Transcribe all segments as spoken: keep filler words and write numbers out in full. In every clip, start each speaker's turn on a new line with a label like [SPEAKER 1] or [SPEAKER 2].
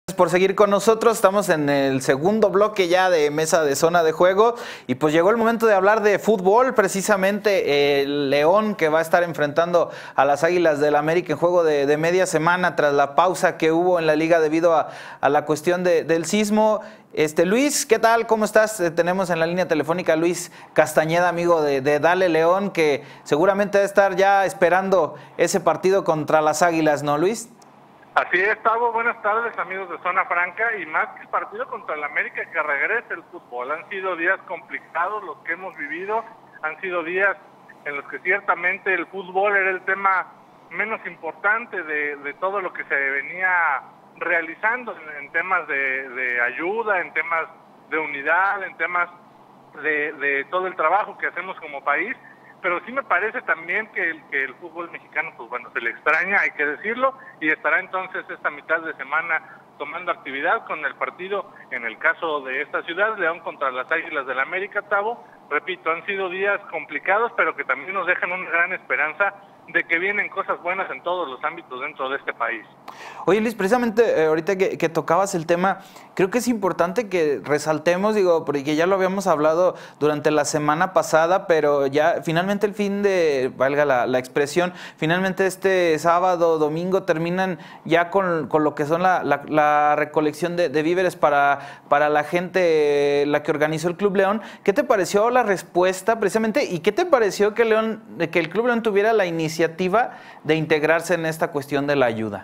[SPEAKER 1] Por seguir con nosotros, estamos en el segundo bloque ya de Mesa de Zona de Juego y pues llegó el momento de hablar de fútbol, precisamente el León que va a estar enfrentando a las Águilas del América en juego de, de media semana tras la pausa que hubo en la liga debido a, a la cuestión de, del sismo. Este, Luis, ¿qué tal? ¿Cómo estás? Eh, tenemos en la línea telefónica a Luis Castañeda, amigo de, de Dale León, que seguramente va a estar ya esperando ese partido contra las Águilas, ¿no, Luis?
[SPEAKER 2] Así es, Tavo. Buenas tardes, amigos de Zona Franca. Y más que el partido contra el América, que regrese el fútbol. Han sido días complicados los que hemos vivido. Han sido días en los que ciertamente el fútbol era el tema menos importante de, de todo lo que se venía realizando en, en temas de, de ayuda, en temas de unidad, en temas de, de todo el trabajo que hacemos como país. Pero sí me parece también que el, que el fútbol mexicano, pues bueno, se le extraña, hay que decirlo, y estará entonces esta mitad de semana tomando actividad con el partido, en el caso de esta ciudad, León contra las Águilas del América, Tavo. Repito, han sido días complicados, pero que también nos dejan una gran esperanza de que vienen cosas buenas en todos los ámbitos dentro de este país.
[SPEAKER 1] Oye, Luis, precisamente eh, ahorita que, que tocabas el tema, creo que es importante que resaltemos, digo, porque ya lo habíamos hablado durante la semana pasada, pero ya finalmente el fin de, valga la, la expresión, finalmente este sábado, domingo terminan ya con, con lo que son la, la, la recolección de, de víveres para, para la gente, la que organizó el Club León. ¿Qué te pareció la respuesta precisamente y qué te pareció que, León, que el Club León tuviera la iniciativa de integrarse en esta cuestión de la ayuda?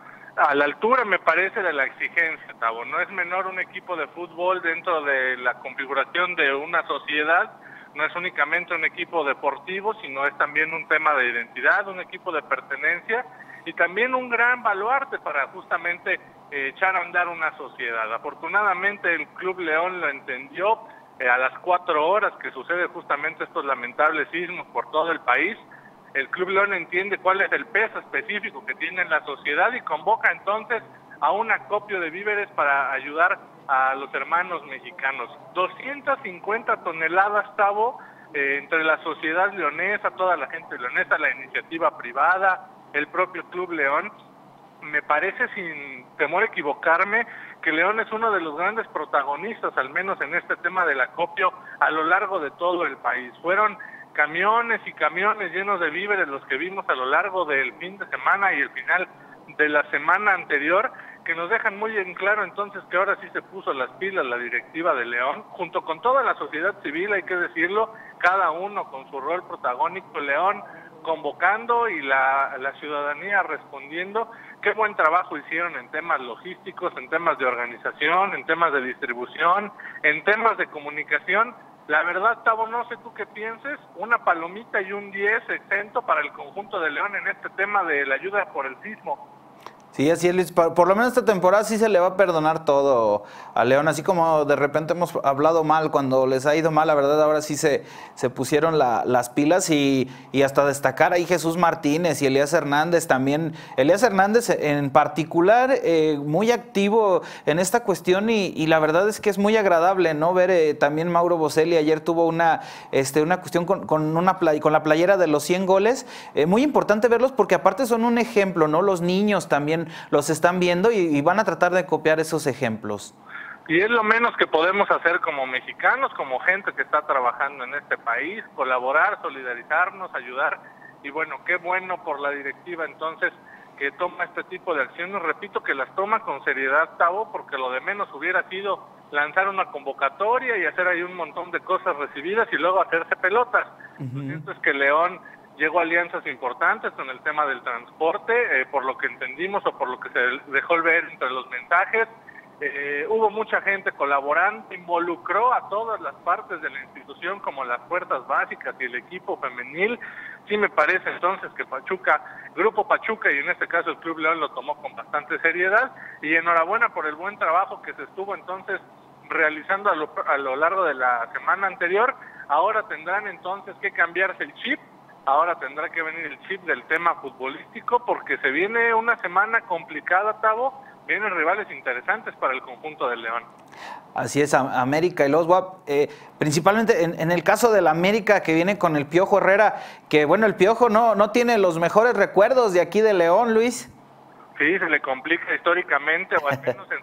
[SPEAKER 2] A la altura, me parece, de la exigencia, Tavo. No es menor un equipo de fútbol dentro de la configuración de una sociedad. No es únicamente un equipo deportivo, sino es también un tema de identidad, un equipo de pertenencia y también un gran baluarte para justamente eh, echar a andar una sociedad. Afortunadamente el Club León lo entendió eh, a las cuatro horas que sucede justamente estos lamentables sismos por todo el país. El Club León entiende cuál es el peso específico que tiene en la sociedad y convoca entonces a un acopio de víveres para ayudar a los hermanos mexicanos. doscientas cincuenta toneladas, Tavo, eh, entre la sociedad leonesa, toda la gente leonesa, la iniciativa privada, el propio Club León. Me parece, sin temor a equivocarme, que León es uno de los grandes protagonistas, al menos en este tema del acopio, a lo largo de todo el país. Fueron camiones y camiones llenos de víveres los que vimos a lo largo del fin de semana y el final de la semana anterior, que nos dejan muy en claro entonces que ahora sí se puso las pilas la directiva de León, junto con toda la sociedad civil, hay que decirlo, cada uno con su rol protagónico. León convocando y la, la ciudadanía respondiendo. Qué buen trabajo hicieron en temas logísticos, en temas de organización, en temas de distribución, en temas de comunicación. La verdad, Tavo, no sé tú qué pienses, una palomita y un diez exento para el conjunto de León en este tema de la ayuda por el sismo.
[SPEAKER 1] Sí, así es, Luis. Por, por lo menos esta temporada sí se le va a perdonar todo a León, así como de repente hemos hablado mal cuando les ha ido mal, la verdad ahora sí se, se pusieron la, las pilas y, y hasta destacar ahí Jesús Martínez y Elías Hernández también. Elías Hernández en particular eh, muy activo en esta cuestión y, y la verdad es que es muy agradable, ¿no? Ver eh, también Mauro Boselli ayer tuvo una, este, una cuestión con, con, una play, con la playera de los cien goles, eh, muy importante verlos porque aparte son un ejemplo, ¿no? Los niños también los están viendo y, y van a tratar de copiar esos ejemplos.
[SPEAKER 2] Y es lo menos que podemos hacer como mexicanos, como gente que está trabajando en este país, colaborar, solidarizarnos, ayudar. Y bueno, qué bueno por la directiva entonces que toma este tipo de acciones. Repito que las toma con seriedad, Tavo, porque lo de menos hubiera sido lanzar una convocatoria y hacer ahí un montón de cosas recibidas y luego hacerse pelotas. Uh-huh. Lo cierto es que León llegó a alianzas importantes con el tema del transporte, eh, por lo que entendimos o por lo que se dejó ver entre los mensajes. Eh, hubo mucha gente colaborando, involucró a todas las partes de la institución como las fuerzas básicas y el equipo femenil. Sí me parece entonces que Pachuca, Grupo Pachuca y en este caso el Club León lo tomó con bastante seriedad y enhorabuena por el buen trabajo que se estuvo entonces realizando a lo, a lo largo de la semana anterior. Ahora tendrán entonces que cambiarse el chip. Ahora tendrá que venir el chip del tema futbolístico porque se viene una semana complicada, Tavo. Vienen rivales interesantes para el conjunto del León.
[SPEAKER 1] Así es, América y los W A P. Eh, principalmente en, en el caso del América que viene con el Piojo Herrera, que bueno, el Piojo no, no tiene los mejores recuerdos de aquí de León, Luis.
[SPEAKER 2] Sí, se le complica históricamente, o al menos en su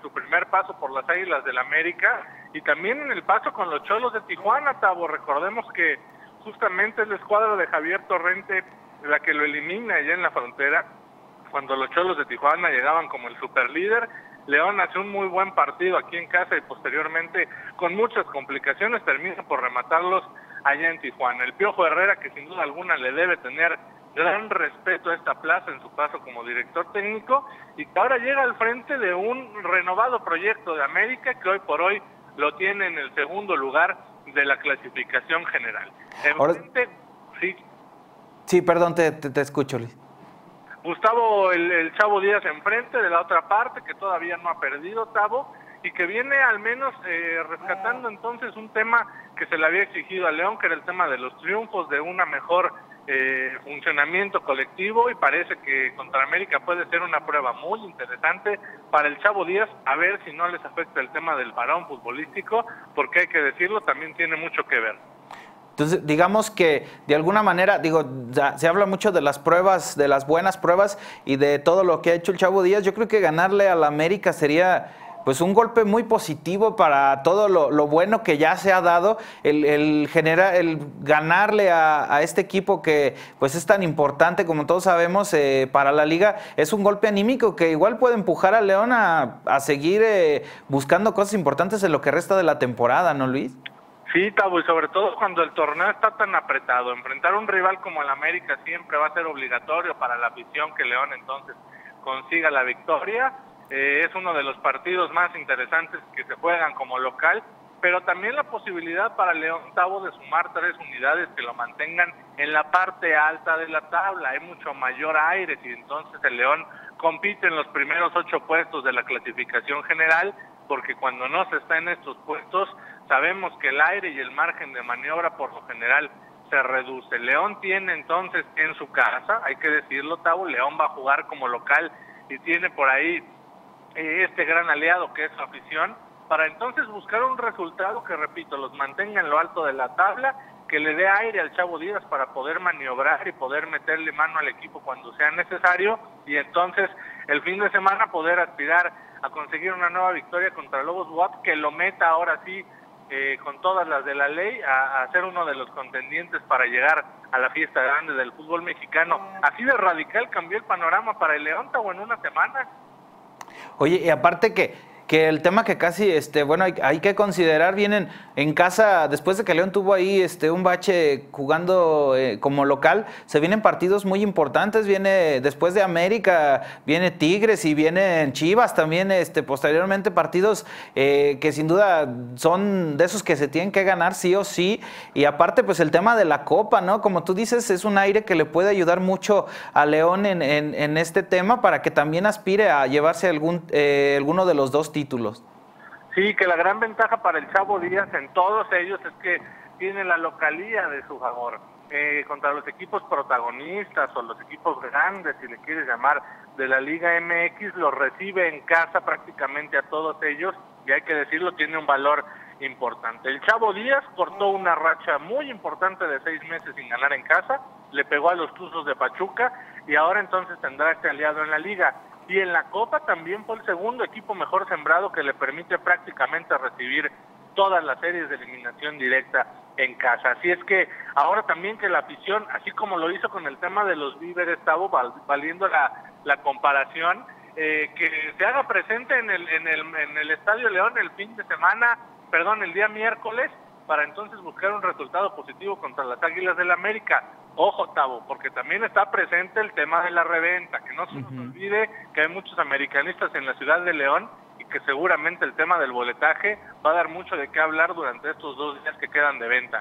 [SPEAKER 2] primer paso por las Águilas del América y también en el paso con los Cholos de Tijuana, Tavo. Recordemos que justamente es la escuadra de Javier Torrente la que lo elimina allá en la frontera, cuando los Cholos de Tijuana llegaban como el superlíder. León hace un muy buen partido aquí en casa y posteriormente, con muchas complicaciones, termina por rematarlos allá en Tijuana. El Piojo Herrera, que sin duda alguna le debe tener gran respeto a esta plaza en su paso como director técnico, y que ahora llega al frente de un renovado proyecto de América que hoy por hoy lo tiene en el segundo lugar de la clasificación general. Enfrente, ahora... sí.
[SPEAKER 1] Sí, perdón, te, te, te escucho, Luis.
[SPEAKER 2] Gustavo el, el Chavo Díaz enfrente de la otra parte, que todavía no ha perdido, Tavo, y que viene al menos eh, rescatando entonces un tema que se le había exigido a León, que era el tema de los triunfos, de una mejor eh, funcionamiento colectivo, y parece que contra América puede ser una prueba muy interesante para el Chavo Díaz, a ver si no les afecta el tema del parón futbolístico, porque hay que decirlo, también tiene mucho que ver.
[SPEAKER 1] Entonces, digamos que de alguna manera, digo, ya, se habla mucho de las pruebas, de las buenas pruebas y de todo lo que ha hecho el Chavo Díaz. Yo creo que ganarle a la América sería pues un golpe muy positivo para todo lo, lo bueno que ya se ha dado, el, el, generar, el ganarle a, a este equipo que pues es tan importante, como todos sabemos, eh, para la liga. Es un golpe anímico que igual puede empujar a León a, a seguir eh, buscando cosas importantes en lo que resta de la temporada, ¿no, Luis?
[SPEAKER 2] Sí, Tavo, y sobre todo cuando el torneo está tan apretado, enfrentar a un rival como el América siempre va a ser obligatorio para la afición que León entonces consiga la victoria. Eh, es uno de los partidos más interesantes que se juegan como local, pero también la posibilidad para León, Tavo, de sumar tres unidades que lo mantengan en la parte alta de la tabla. Hay mucho mayor aire y entonces el León compite en los primeros ocho puestos de la clasificación general, porque cuando no se está en estos puestos sabemos que el aire y el margen de maniobra por lo general se reduce. León tiene entonces en su casa, hay que decirlo, Tavo, León va a jugar como local y tiene por ahí eh, este gran aliado que es su afición, para entonces buscar un resultado que, repito, los mantenga en lo alto de la tabla, que le dé aire al Chavo Díaz para poder maniobrar y poder meterle mano al equipo cuando sea necesario, y entonces el fin de semana poder aspirar a conseguir una nueva victoria contra Lobos B U A P, que lo meta ahora sí eh, con todas las de la ley a, a ser uno de los contendientes para llegar a la fiesta grande del fútbol mexicano. Así de radical cambió el panorama para el León, o en una semana.
[SPEAKER 1] Oye, y aparte que que el tema que casi, este, bueno, hay, hay que considerar, vienen en casa, después de que León tuvo ahí este, un bache jugando eh, como local, se vienen partidos muy importantes, viene después de América, viene Tigres y vienen Chivas también, este, posteriormente partidos eh, que sin duda son de esos que se tienen que ganar sí o sí, y aparte pues el tema de la Copa, ¿no? Como tú dices, es un aire que le puede ayudar mucho a León en, en, en este tema para que también aspire a llevarse algún, eh, alguno de los dos títulos.
[SPEAKER 2] Sí, que la gran ventaja para el Chavo Díaz en todos ellos es que tiene la localía de su favor. Eh, contra los equipos protagonistas o los equipos grandes, si le quieres llamar, de la Liga M X, los recibe en casa prácticamente a todos ellos, y hay que decirlo, tiene un valor importante. El Chavo Díaz cortó una racha muy importante de seis meses sin ganar en casa, le pegó a los Tuzos de Pachuca y ahora entonces tendrá este aliado en la Liga. Y en la Copa también fue el segundo equipo mejor sembrado, que le permite prácticamente recibir todas las series de eliminación directa en casa. Así es que ahora también que la afición, así como lo hizo con el tema de los víveres, Tavo, valiendo la, la comparación, eh, que se haga presente en el, en, el, en el Estadio León el fin de semana, perdón, el día miércoles, para entonces buscar un resultado positivo contra las Águilas del América. Ojo, Tavo, porque también está presente el tema de la reventa, que no se nos uh-huh. olvide que hay muchos americanistas en la ciudad de León y que seguramente el tema del boletaje va a dar mucho de qué hablar durante estos dos días que quedan de venta.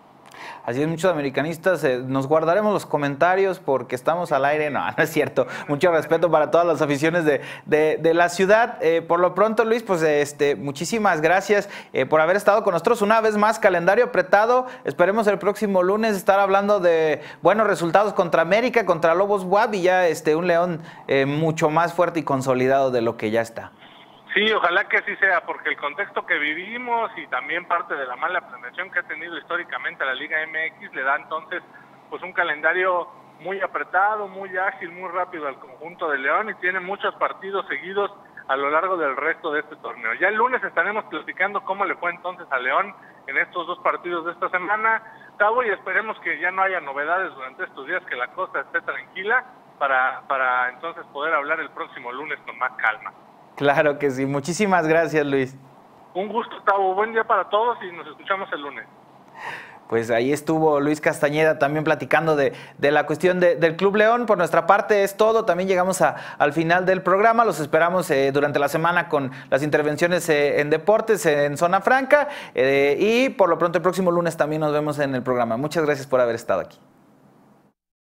[SPEAKER 1] Así es, muchos americanistas, eh, nos guardaremos los comentarios porque estamos al aire. No, no es cierto. Mucho respeto para todas las aficiones de, de, de la ciudad. Eh, por lo pronto, Luis, pues este, muchísimas gracias eh, por haber estado con nosotros una vez más. Calendario apretado. Esperemos el próximo lunes estar hablando de buenos resultados contra América, contra Lobos B U A P y ya este, un León eh, mucho más fuerte y consolidado de lo que ya está.
[SPEAKER 2] Sí, ojalá que así sea, porque el contexto que vivimos y también parte de la mala planeación que ha tenido históricamente la Liga M X le da entonces pues un calendario muy apretado, muy ágil, muy rápido al conjunto de León, y tiene muchos partidos seguidos a lo largo del resto de este torneo. Ya el lunes estaremos platicando cómo le fue entonces a León en estos dos partidos de esta semana, Tavo, y esperemos que ya no haya novedades durante estos días, que la cosa esté tranquila para, para entonces poder hablar el próximo lunes con más calma.
[SPEAKER 1] Claro que sí. Muchísimas gracias, Luis.
[SPEAKER 2] Un gusto, Tavo. Buen día para todos y nos escuchamos el lunes.
[SPEAKER 1] Pues ahí estuvo Luis Castañeda también platicando de, de la cuestión de, del Club León. Por nuestra parte es todo. También llegamos a, al final del programa. Los esperamos eh, durante la semana con las intervenciones eh, en deportes en Zona Franca. Eh, y por lo pronto el próximo lunes también nos vemos en el programa. Muchas gracias por haber estado aquí.